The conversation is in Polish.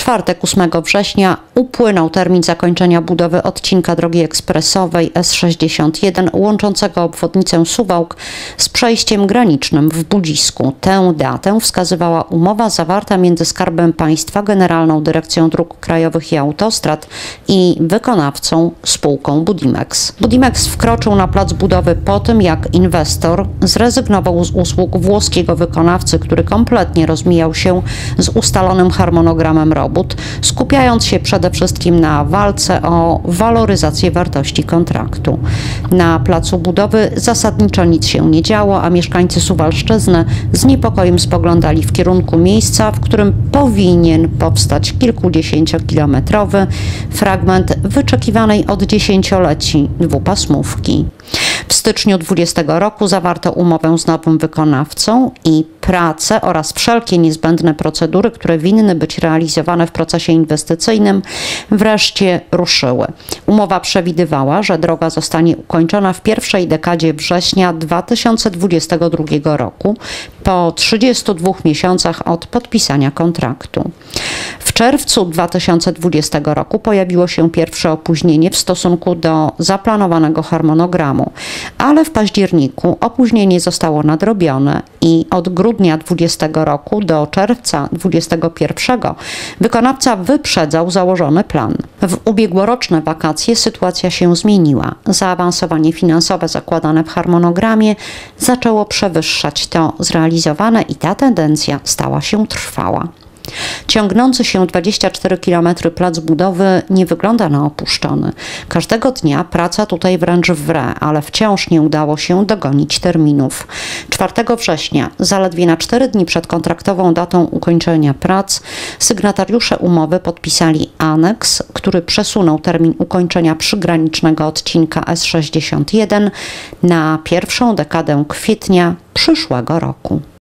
czwartek 8 września upłynął termin zakończenia budowy odcinka drogi ekspresowej S61 łączącego obwodnicę Suwałk z przejściem granicznym w Budzisku. Tę datę wskazywała umowa zawarta między Skarbem Państwa, Generalną Dyrekcją Dróg Krajowych i Autostrad i wykonawcą spółką Budimex. Budimex wkroczył na plac budowy po tym, jak inwestor zrezygnował z usług włoskiego wykonawcy, który kompletnie rozmijał się z ustalonym harmonogramem robót, skupiając się przede wszystkim na walce o waloryzację wartości kontraktu. Na placu budowy zasadniczo nic się nie działo, a mieszkańcy Suwalszczyzny z niepokojem spoglądali w kierunku miejsca, w którym powinien powstać kilkudziesięciokilometrowy fragment wyczekiwanej od dziesięcioleci dwupasmówki. W styczniu 2020 roku zawarto umowę z nowym wykonawcą i prace oraz wszelkie niezbędne procedury, które winny być realizowane w procesie inwestycyjnym, wreszcie ruszyły. Umowa przewidywała, że droga zostanie ukończona w pierwszej dekadzie września 2022 roku, po 32 miesiącach od podpisania kontraktu. W czerwcu 2020 roku pojawiło się pierwsze opóźnienie w stosunku do zaplanowanego harmonogramu, ale w październiku opóźnienie zostało nadrobione i od grudnia 2020 roku do czerwca 2021 wykonawca wyprzedzał założony plan. W ubiegłoroczne wakacje sytuacja się zmieniła. Zaawansowanie finansowe zakładane w harmonogramie zaczęło przewyższać to zrealizowane i ta tendencja stała się trwała. Ciągnący się 24 km plac budowy nie wygląda na opuszczony. Każdego dnia praca tutaj wręcz wre, ale wciąż nie udało się dogonić terminów. 4 września, zaledwie na 4 dni przed kontraktową datą ukończenia prac, sygnatariusze umowy podpisali aneks, który przesunął termin ukończenia przygranicznego odcinka S61 na pierwszą dekadę kwietnia przyszłego roku.